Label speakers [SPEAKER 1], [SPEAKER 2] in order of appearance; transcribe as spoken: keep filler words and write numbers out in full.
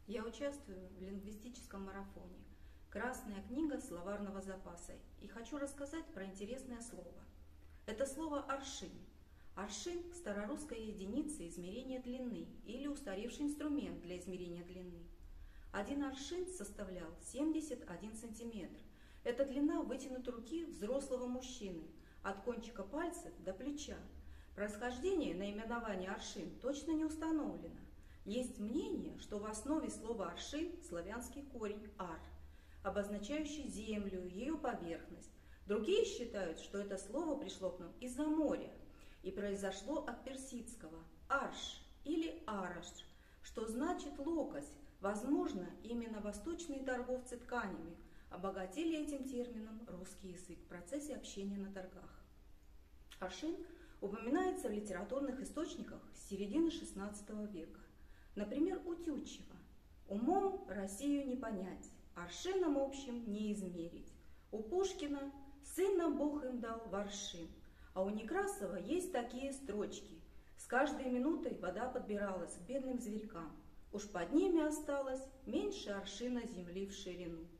[SPEAKER 1] Я участвую в лингвистическом марафоне «Красная книга словарного запаса» и хочу рассказать про интересное слово. Это слово «аршин». Аршин – старорусская единица измерения длины или устаревший инструмент для измерения длины. Один аршин составлял семьдесят один сантиметр. Это длина вытянутой руки взрослого мужчины от кончика пальца до плеча. Происхождение наименования аршин точно не установлено. Есть мнение, что в основе слова «аршин» славянский корень «ар», обозначающий землю, ее поверхность. Другие считают, что это слово пришло к нам из-за моря и произошло от персидского «арш» или «араш», что значит «локоть». Возможно, именно восточные торговцы тканями обогатили этим термином русский язык в процессе общения на торгах. Аршин упоминается в литературных источниках с середины шестнадцатого века. Например, у Тютчева: «Умом Россию не понять, аршином общим не измерить». У Пушкина: «Сына Бог им дал в аршин». А у Некрасова есть такие строчки: «С каждой минутой вода подбиралась к бедным зверькам, уж под ними осталось меньше аршина земли в ширину».